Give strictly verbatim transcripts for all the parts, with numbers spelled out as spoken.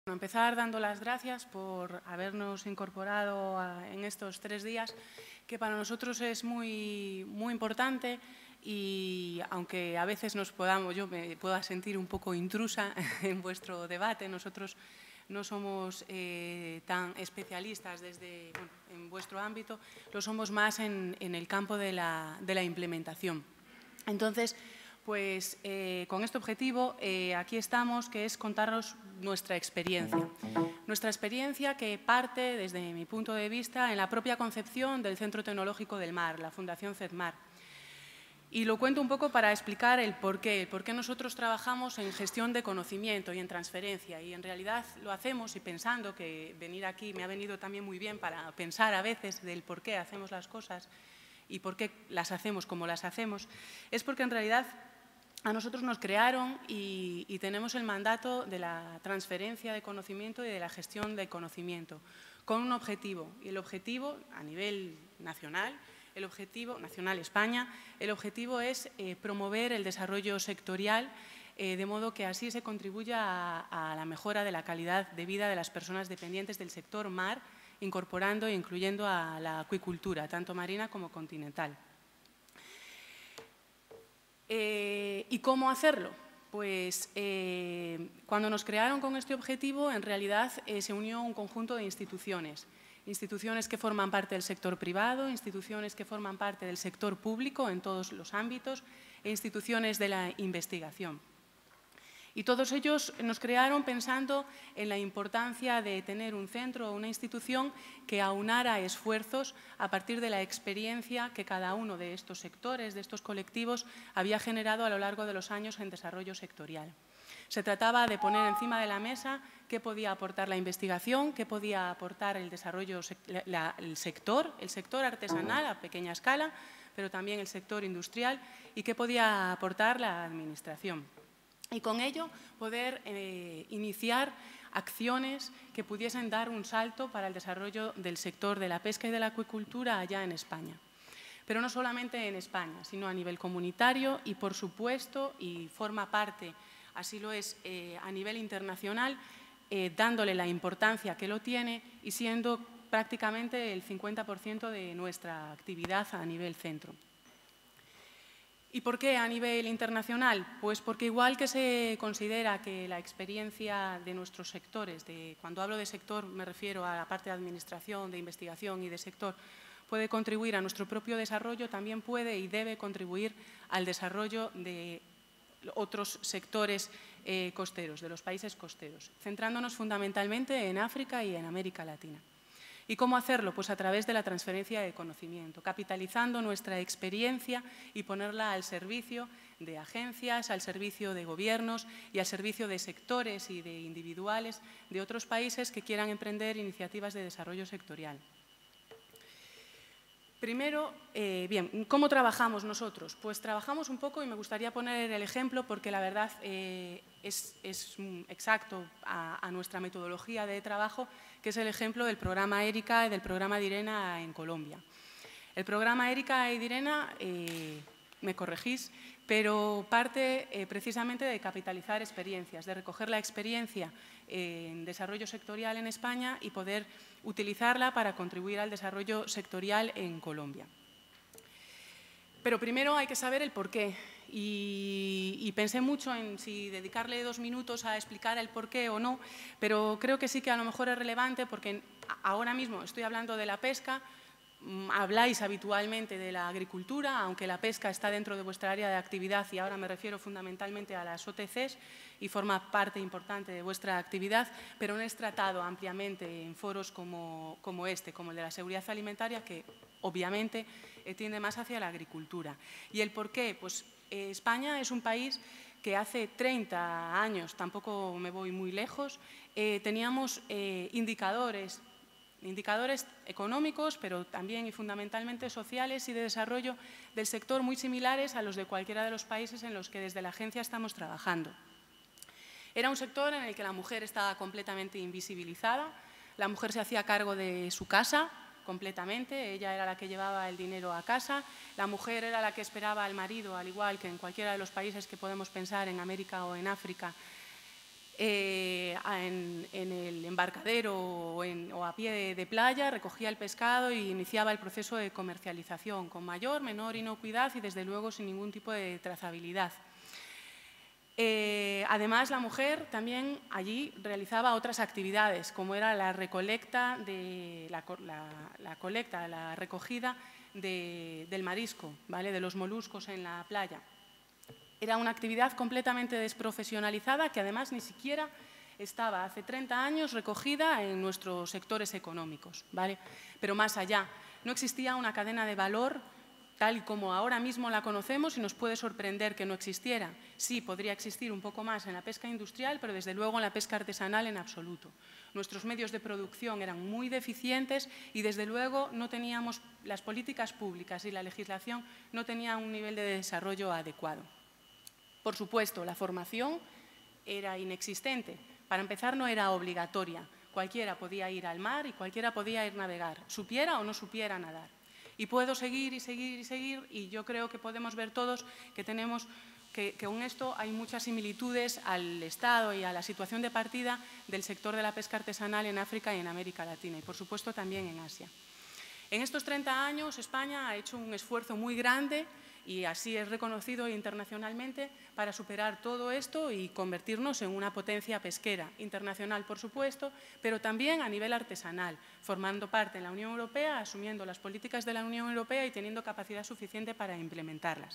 Empezar dando las gracias por habernos incorporado a, en estos tres días, que para nosotros es muy, muy importante y aunque a veces nos podamos, yo me pueda sentir un poco intrusa en vuestro debate, nosotros no somos eh, tan especialistas desde, bueno, en vuestro ámbito, lo somos más en, en el campo de la, de la implementación. Entonces, pues eh, con este objetivo eh, aquí estamos, que es contaros nuestra experiencia. Nuestra experiencia que parte, desde mi punto de vista, en la propia concepción del Centro Tecnológico del Mar, la Fundación CEDMAR. Y lo cuento un poco para explicar el porqué, el por qué nosotros trabajamos en gestión de conocimiento y en transferencia. Y en realidad lo hacemos y pensando que venir aquí me ha venido también muy bien para pensar a veces del por qué hacemos las cosas y por qué las hacemos como las hacemos, es porque en realidad a nosotros nos crearon y, y tenemos el mandato de la transferencia de conocimiento y de la gestión de conocimiento, con un objetivo. Y el objetivo, a nivel nacional, el objetivo, nacional España, el objetivo es eh, promover el desarrollo sectorial, eh, de modo que así se contribuya a, a la mejora de la calidad de vida de las personas dependientes del sector mar, incorporando e incluyendo a la acuicultura, tanto marina como continental. Eh, ¿Y cómo hacerlo? Pues eh, cuando nos crearon con este objetivo, en realidad eh, se unió un conjunto de instituciones. Instituciones que forman parte del sector privado, instituciones que forman parte del sector público en todos los ámbitos e instituciones de la investigación. Y todos ellos nos crearon pensando en la importancia de tener un centro o una institución que aunara esfuerzos a partir de la experiencia que cada uno de estos sectores, de estos colectivos, había generado a lo largo de los años en desarrollo sectorial. Se trataba de poner encima de la mesa qué podía aportar la investigación, qué podía aportar el desarrollo, la, el sector, el sector artesanal a pequeña escala, pero también el sector industrial, y qué podía aportar la administración. Y con ello poder eh, iniciar acciones que pudiesen dar un salto para el desarrollo del sector de la pesca y de la acuicultura allá en España. Pero no solamente en España, sino a nivel comunitario y, por supuesto, y forma parte, así lo es, eh, a nivel internacional, eh, dándole la importancia que lo tiene y siendo prácticamente el cincuenta por ciento de nuestra actividad a nivel centro. ¿Y por qué a nivel internacional? Pues porque igual que se considera que la experiencia de nuestros sectores, de, cuando hablo de sector me refiero a la parte de administración, de investigación y de sector, puede contribuir a nuestro propio desarrollo, también puede y debe contribuir al desarrollo de otros sectores eh, costeros, de los países costeros, centrándonos fundamentalmente en África y en América Latina. ¿Y cómo hacerlo? Pues a través de la transferencia de conocimiento, capitalizando nuestra experiencia y ponerla al servicio de agencias, al servicio de gobiernos y al servicio de sectores y de individuales de otros países que quieran emprender iniciativas de desarrollo sectorial. Primero, eh, bien, ¿cómo trabajamos nosotros? Pues trabajamos un poco, y me gustaría poner el ejemplo porque la verdad eh, es, es exacto a, a nuestra metodología de trabajo, que es el ejemplo del programa ERICA y del programa DIRENA en Colombia. El programa ERICA y DIRENA, eh, me corregís, pero parte eh, precisamente de capitalizar experiencias, de recoger la experiencia eh, en desarrollo sectorial en España y poder utilizarla para contribuir al desarrollo sectorial en Colombia. Pero primero hay que saber el porqué y, y pensé mucho en si dedicarle dos minutos a explicar el porqué o no, pero creo que sí que a lo mejor es relevante porque ahora mismo estoy hablando de la pesca. Habláis habitualmente de la agricultura, aunque la pesca está dentro de vuestra área de actividad y ahora me refiero fundamentalmente a las O T Cs y forma parte importante de vuestra actividad, pero no es tratado ampliamente en foros como, como este, como el de la seguridad alimentaria, que obviamente eh, tiende más hacia la agricultura. ¿Y el por qué? Pues eh, España es un país que hace treinta años, tampoco me voy muy lejos, eh, teníamos eh, indicadores Indicadores económicos, pero también y fundamentalmente sociales y de desarrollo del sector muy similares a los de cualquiera de los países en los que desde la agencia estamos trabajando. Era un sector en el que la mujer estaba completamente invisibilizada, la mujer se hacía cargo de su casa completamente, ella era la que llevaba el dinero a casa, la mujer era la que esperaba al marido, al igual que en cualquiera de los países que podemos pensar en América o en África, eh, en, en el embarcadero o, en, o a pie de, de playa, recogía el pescado y iniciaba el proceso de comercialización con mayor, menor inocuidad y desde luego sin ningún tipo de trazabilidad. Eh, además, la mujer también allí realizaba otras actividades, como era la recolecta, de, la, la, la, colecta, la recogida de, del marisco, ¿vale? De los moluscos en la playa. Era una actividad completamente desprofesionalizada que además ni siquiera estaba hace treinta años recogida en nuestros sectores económicos, ¿vale? Pero más allá, no existía una cadena de valor tal y como ahora mismo la conocemos y nos puede sorprender que no existiera. Sí, podría existir un poco más en la pesca industrial, pero desde luego en la pesca artesanal en absoluto. Nuestros medios de producción eran muy deficientes y desde luego no teníamos las políticas públicas y la legislación no tenían un nivel de desarrollo adecuado. Por supuesto, la formación era inexistente. Para empezar, no era obligatoria. Cualquiera podía ir al mar y cualquiera podía ir a navegar, supiera o no supiera nadar. Y puedo seguir y seguir y seguir y yo creo que podemos ver todos que tenemos que, que con esto hay muchas similitudes al estado y a la situación de partida del sector de la pesca artesanal en África y en América Latina y, por supuesto, también en Asia. En estos treinta años, España ha hecho un esfuerzo muy grande y así es reconocido internacionalmente para superar todo esto y convertirnos en una potencia pesquera internacional, por supuesto, pero también a nivel artesanal, formando parte en la Unión Europea, asumiendo las políticas de la Unión Europea y teniendo capacidad suficiente para implementarlas.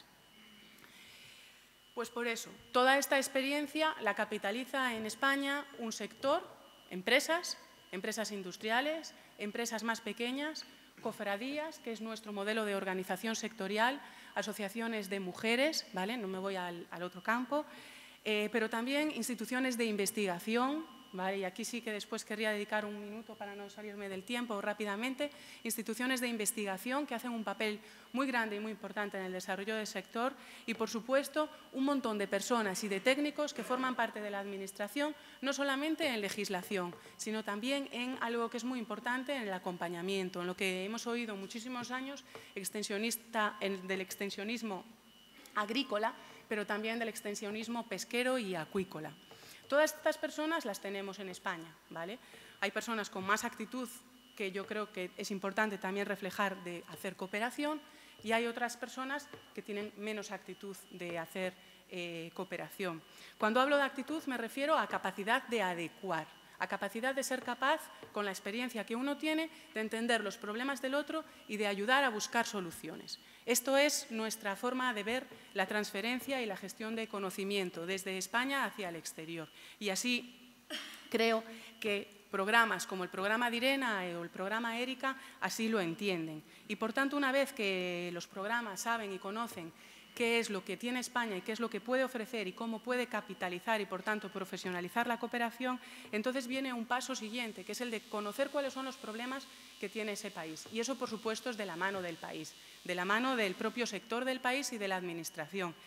Pues por eso, toda esta experiencia la capitaliza en España un sector, empresas, empresas industriales, empresas más pequeñas, cofradías, que es nuestro modelo de organización sectorial, asociaciones de mujeres, ¿vale? No me voy al, al otro campo, eh, pero también instituciones de investigación, ¿vale? Y aquí sí que después querría dedicar un minuto para no salirme del tiempo rápidamente, instituciones de investigación que hacen un papel muy grande y muy importante en el desarrollo del sector y, por supuesto, un montón de personas y de técnicos que forman parte de la Administración, no solamente en legislación, sino también en algo que es muy importante, en el acompañamiento, en lo que hemos oído muchísimos años extensionista, en, del extensionismo agrícola, pero también del extensionismo pesquero y acuícola. Todas estas personas las tenemos en España, ¿vale? Hay personas con más actitud, que yo creo que es importante también reflejar, de hacer cooperación, y hay otras personas que tienen menos actitud de hacer eh, cooperación. Cuando hablo de actitud me refiero a capacidad de adecuar, a capacidad de ser capaz, con la experiencia que uno tiene, de entender los problemas del otro y de ayudar a buscar soluciones. Esto es nuestra forma de ver la transferencia y la gestión de conocimiento desde España hacia el exterior. Y así creo que programas como el programa Direna o el programa Erika así lo entienden. Y por tanto, una vez que los programas saben y conocen qué es lo que tiene España y qué es lo que puede ofrecer y cómo puede capitalizar y, por tanto, profesionalizar la cooperación, entonces viene un paso siguiente, que es el de conocer cuáles son los problemas que tiene ese país. Y eso, por supuesto, es de la mano del país, de la mano del propio sector del país y de la Administración.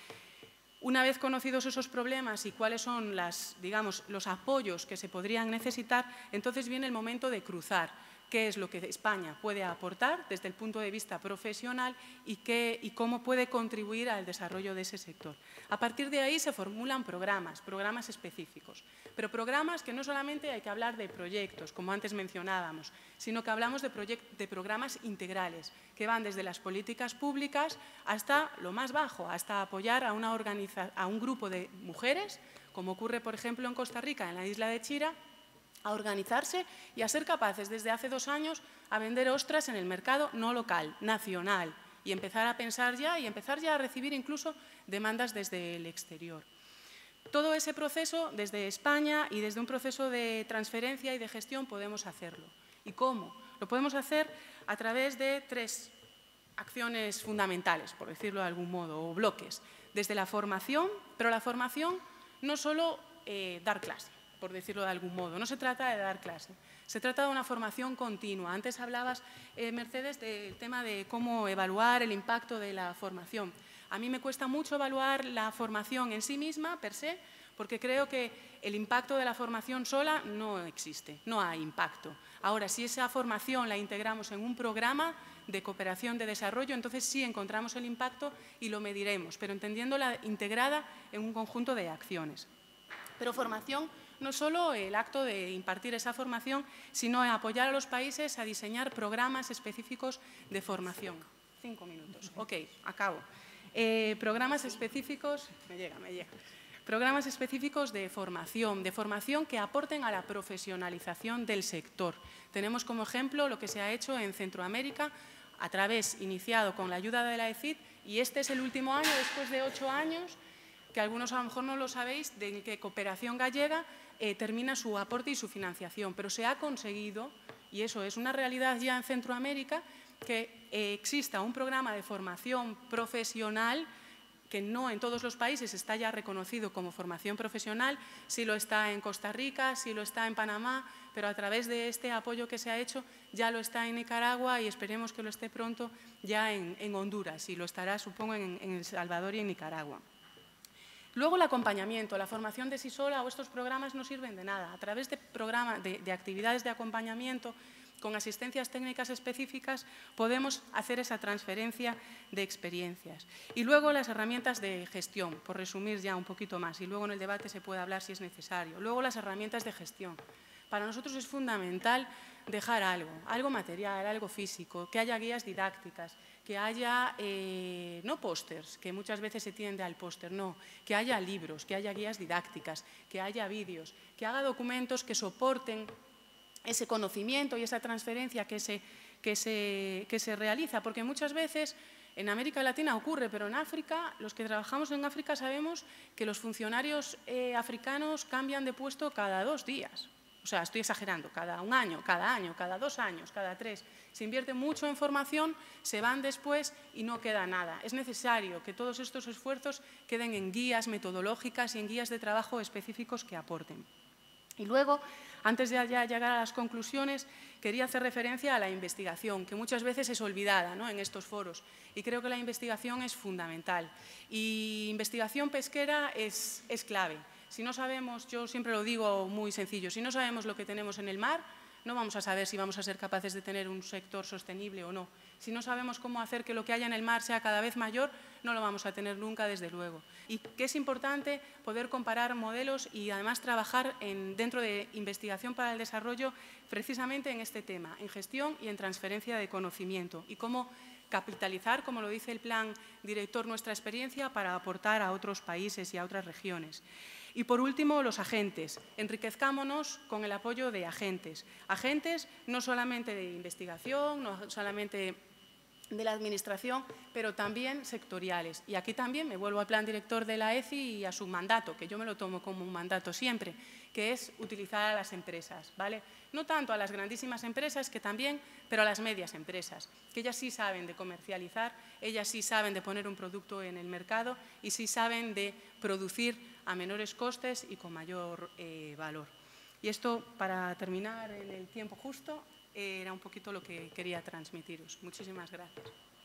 Una vez conocidos esos problemas y cuáles son las, digamos, los apoyos que se podrían necesitar, entonces viene el momento de cruzar qué es lo que España puede aportar desde el punto de vista profesional y, qué, y cómo puede contribuir al desarrollo de ese sector. A partir de ahí se formulan programas, programas específicos, pero programas que no solamente hay que hablar de proyectos, como antes mencionábamos, sino que hablamos de, de programas integrales, que van desde las políticas públicas hasta lo más bajo, hasta apoyar a, una organiza, a un grupo de mujeres, como ocurre, por ejemplo, en Costa Rica, en la isla de Chira, a organizarse y a ser capaces desde hace dos años a vender ostras en el mercado no local, nacional, y empezar a pensar ya y empezar ya a recibir incluso demandas desde el exterior. Todo ese proceso desde España y desde un proceso de transferencia y de gestión podemos hacerlo. ¿Y cómo? Lo podemos hacer a través de tres acciones fundamentales, por decirlo de algún modo, o bloques. Desde la formación, pero la formación no solo eh, dar clase, por decirlo de algún modo. No se trata de dar clase, se trata de una formación continua. Antes hablabas, eh, Mercedes, del tema de cómo evaluar el impacto de la formación. A mí me cuesta mucho evaluar la formación en sí misma, per se, porque creo que el impacto de la formación sola no existe, no hay impacto. Ahora, si esa formación la integramos en un programa de cooperación de desarrollo, entonces sí encontramos el impacto y lo mediremos, pero entendiéndola integrada en un conjunto de acciones. Pero formación no solo el acto de impartir esa formación, sino apoyar a los países a diseñar programas específicos de formación. Cinco minutos. Ok, acabo. Eh, programas específicos, me llega, me llega. Programas específicos de formación, de formación que aporten a la profesionalización del sector. Tenemos como ejemplo lo que se ha hecho en Centroamérica a través, iniciado con la ayuda de la E C I D, y este es el último año, después de ocho años, que algunos a lo mejor no lo sabéis, de que Cooperación Gallega eh, termina su aporte y su financiación, pero se ha conseguido, y eso es una realidad ya en Centroamérica, que eh, exista un programa de formación profesional que no en todos los países está ya reconocido como formación profesional, sí lo está en Costa Rica, sí lo está en Panamá, pero a través de este apoyo que se ha hecho ya lo está en Nicaragua y esperemos que lo esté pronto ya en, en Honduras y lo estará, supongo, en, en El Salvador y en Nicaragua. Luego el acompañamiento, la formación de sí sola o estos programas no sirven de nada. A través de, programa, de, de actividades de acompañamiento con asistencias técnicas específicas podemos hacer esa transferencia de experiencias. Y luego las herramientas de gestión, por resumir ya un poquito más, y luego en el debate se puede hablar si es necesario. Luego las herramientas de gestión. Para nosotros es fundamental dejar algo, algo material, algo físico, que haya guías didácticas, que haya, eh, no pósters, que muchas veces se tiende al póster, no, que haya libros, que haya guías didácticas, que haya vídeos, que haga documentos que soporten ese conocimiento y esa transferencia que se, que se, que se realiza, porque muchas veces en América Latina ocurre, pero en África, los que trabajamos en África sabemos que los funcionarios eh, africanos cambian de puesto cada dos días. O sea, estoy exagerando, cada un año, cada año, cada dos años, cada tres. Se invierte mucho en formación, se van después y no queda nada. Es necesario que todos estos esfuerzos queden en guías metodológicas y en guías de trabajo específicos que aporten. Y luego, antes de ya llegar a las conclusiones, quería hacer referencia a la investigación, que muchas veces es olvidada, ¿no?, en estos foros. Y creo que la investigación es fundamental. Y investigación pesquera es, es clave. Si no sabemos, yo siempre lo digo muy sencillo, si no sabemos lo que tenemos en el mar, no vamos a saber si vamos a ser capaces de tener un sector sostenible o no. Si no sabemos cómo hacer que lo que haya en el mar sea cada vez mayor, no lo vamos a tener nunca, desde luego. Y que es importante poder comparar modelos y además trabajar en, dentro de investigación para el desarrollo precisamente en este tema, en gestión y en transferencia de conocimiento y cómo capitalizar, como lo dice el plan director, nuestra experiencia para aportar a otros países y a otras regiones. Y por último, los agentes. Enriquezcámonos con el apoyo de agentes. Agentes no solamente de investigación, no solamente de la administración, pero también sectoriales. Y aquí también me vuelvo al plan director de la E C I y a su mandato, que yo me lo tomo como un mandato siempre, que es utilizar a las empresas, ¿vale? No tanto a las grandísimas empresas, que también, pero a las medias empresas, que ellas sí saben de comercializar, ellas sí saben de poner un producto en el mercado y sí saben de producir a menores costes y con mayor eh, valor. Y esto, para terminar en el tiempo justo, era un poquito lo que quería transmitiros. Muchísimas gracias.